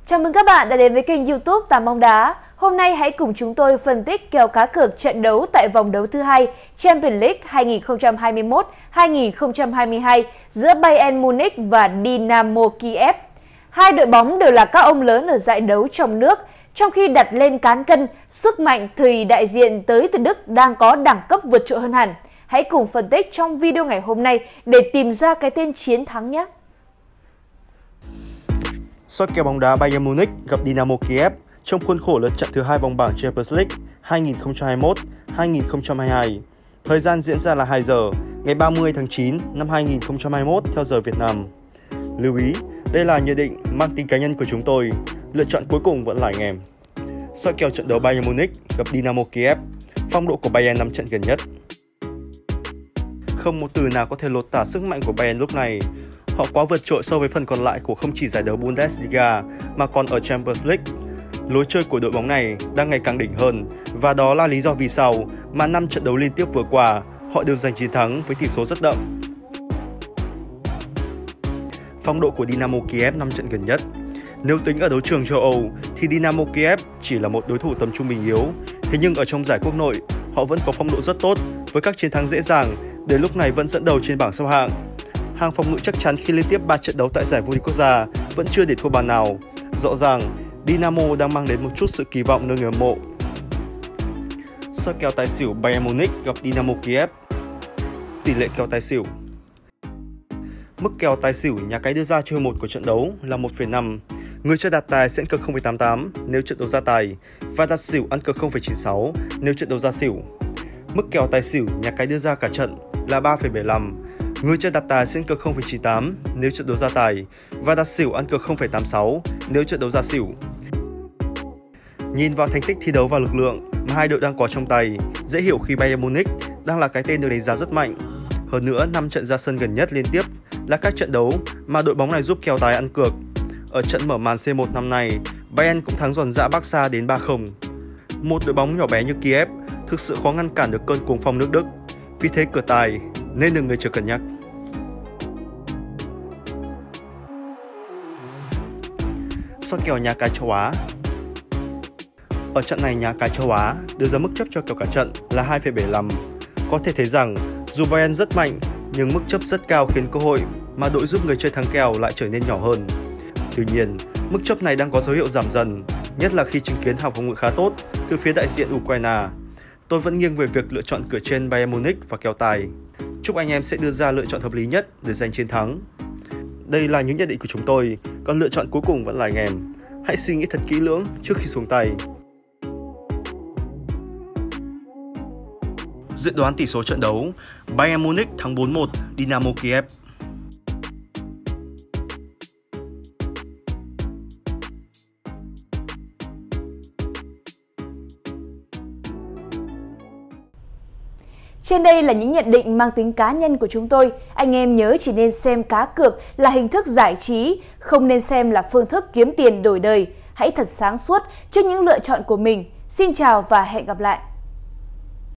Chào mừng các bạn đã đến với kênh YouTube Tám Bóng Đá. Hôm nay hãy cùng chúng tôi phân tích kèo cá cược trận đấu tại vòng đấu thứ hai Champions League 2021-2022 giữa Bayern Munich và Dynamo Kiev. Hai đội bóng đều là các ông lớn ở giải đấu trong nước, trong khi đặt lên cán cân, sức mạnh thì đại diện tới từ Đức đang có đẳng cấp vượt trội hơn hẳn. Hãy cùng phân tích trong video ngày hôm nay để tìm ra cái tên chiến thắng nhé! Soi kèo bóng đá Bayern Munich gặp Dynamo Kiev trong khuôn khổ lượt trận thứ 2 vòng bảng Champions League 2021-2022. Thời gian diễn ra là 2 giờ, ngày 30 tháng 9 năm 2021 theo giờ Việt Nam. Lưu ý, đây là nhận định mang tính cá nhân của chúng tôi, lựa chọn cuối cùng vẫn là anh em. Soi kèo trận đấu Bayern Munich gặp Dynamo Kiev, phong độ của Bayern 5 trận gần nhất. Không một từ nào có thể lột tả sức mạnh của Bayern lúc này. Họ quá vượt trội so với phần còn lại của không chỉ giải đấu Bundesliga mà còn ở Champions League. Lối chơi của đội bóng này đang ngày càng đỉnh hơn và đó là lý do vì sao mà 5 trận đấu liên tiếp vừa qua họ đều giành chiến thắng với tỷ số rất đậm. Phong độ của Dynamo Kiev 5 trận gần nhất. Nếu tính ở đấu trường châu Âu thì Dynamo Kiev chỉ là một đối thủ tầm trung bình yếu. Thế nhưng ở trong giải quốc nội, họ vẫn có phong độ rất tốt với các chiến thắng dễ dàng để lúc này vẫn dẫn đầu trên bảng xếp hạng. Hàng phòng ngự chắc chắn khi liên tiếp 3 trận đấu tại giải vô địch quốc gia vẫn chưa để thua bàn nào. Rõ ràng, Dynamo đang mang đến một chút sự kỳ vọng nơi người hâm mộ. Soi kèo tài xỉu Bayern Munich gặp Dynamo Kiev. Tỷ lệ kèo tài xỉu. Mức kèo tài xỉu nhà cái đưa ra cho hiệp 1 của trận đấu là 1,5. Người chơi đặt tài sẽ ăn cược 0,88 nếu trận đấu ra tài và đặt xỉu ăn cược 0,96 nếu trận đấu ra xỉu. Mức kèo tài xỉu nhà cái đưa ra cả trận là 3,75. Người chơi đặt tài sẽ ăn cược 0,98 nếu trận đấu ra tài và đặt xỉu ăn cược 0,86 nếu trận đấu ra xỉu. Nhìn vào thành tích thi đấu và lực lượng mà hai đội đang có trong tay, dễ hiểu khi Bayern Munich đang là cái tên được đánh giá rất mạnh. Hơn nữa, 5 trận ra sân gần nhất liên tiếp là các trận đấu mà đội bóng này giúp kèo tài ăn cược. Ở trận mở màn C1 năm nay, Bayern cũng thắng giòn giã Barca đến 3-0. Một đội bóng nhỏ bé như Kiev thực sự khó ngăn cản được cơn cuồng phong nước Đức. Vì thế cửa tài nên được người chơi cân nhắc. Soi kèo nhà cái châu Á. Ở trận này nhà cái châu Á đưa ra mức chấp cho kèo cả trận là 2,75. Có thể thấy rằng dù Bayern rất mạnh nhưng mức chấp rất cao khiến cơ hội mà đội giúp người chơi thắng kèo lại trở nên nhỏ hơn. Tuy nhiên, mức chấp này đang có dấu hiệu giảm dần, nhất là khi chứng kiến hàng phòng ngự khá tốt từ phía đại diện Ukraine. Tôi vẫn nghiêng về việc lựa chọn cửa trên Bayern Munich và kèo tài. Chúc anh em sẽ đưa ra lựa chọn hợp lý nhất để giành chiến thắng. Đây là những nhận định của chúng tôi, còn lựa chọn cuối cùng vẫn là anh em. Hãy suy nghĩ thật kỹ lưỡng trước khi xuống tay. Dự đoán tỷ số trận đấu: Bayern Munich thắng 4-1 Dynamo Kiev. Trên đây là những nhận định mang tính cá nhân của chúng tôi. Anh em nhớ chỉ nên xem cá cược là hình thức giải trí, không nên xem là phương thức kiếm tiền đổi đời. Hãy thật sáng suốt trước những lựa chọn của mình. Xin chào và hẹn gặp lại!